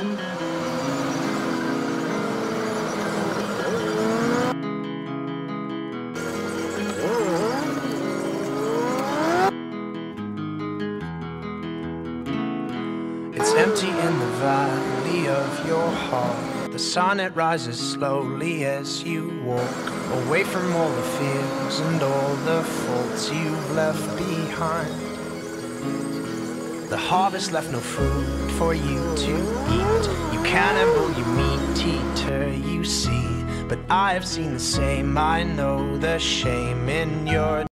It's empty in the valley of your heart. The sun, it rises slowly as you walk away from all the fears and all the faults you've left behind. The harvest left no food for you to eat. You cannibal, you meat eater, you see. But I have seen the same. I know the shame in your